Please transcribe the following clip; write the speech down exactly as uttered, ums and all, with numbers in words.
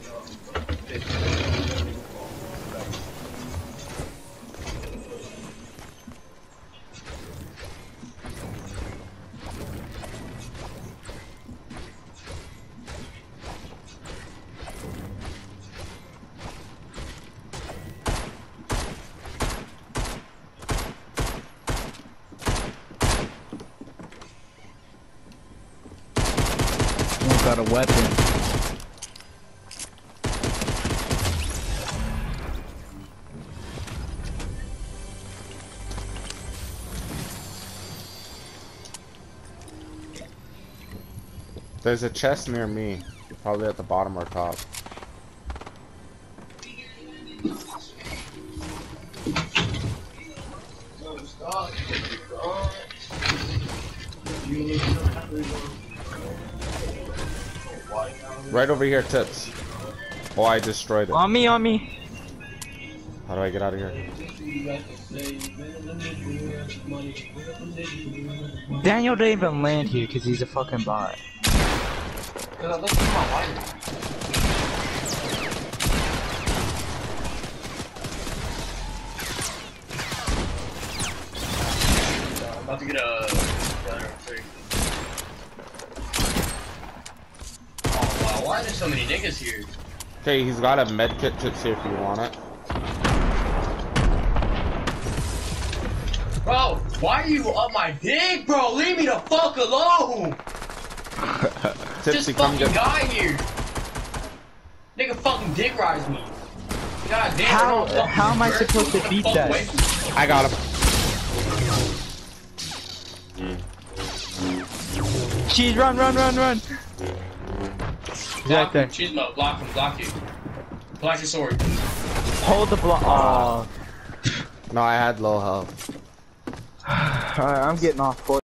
Got a weapon. There's a chest near me, probably at the bottom or top. Right over here, Tips. Oh, I destroyed it. On me, on me. How do I get out of here? Daniel didn't even land here because he's a fucking bot. Cause I looked at my lighter. I'm about to get a gunner too. Oh wow, why are there so many niggas here? Okay, he's got a med kit, Tips, here if you want it. Bro, why are you up my dick, bro? Leave me the fuck alone! Tipsy, Just come fucking get. guy here. Nigga fucking dick rides me. God damn. How bro, how am I supposed to beat that? I got him. Cheese, run, run, run, run. He's right there. Cheesemo, block him, block you. Block your sword. Hold the block. Oh. No, I had low health. Alright, I'm getting off.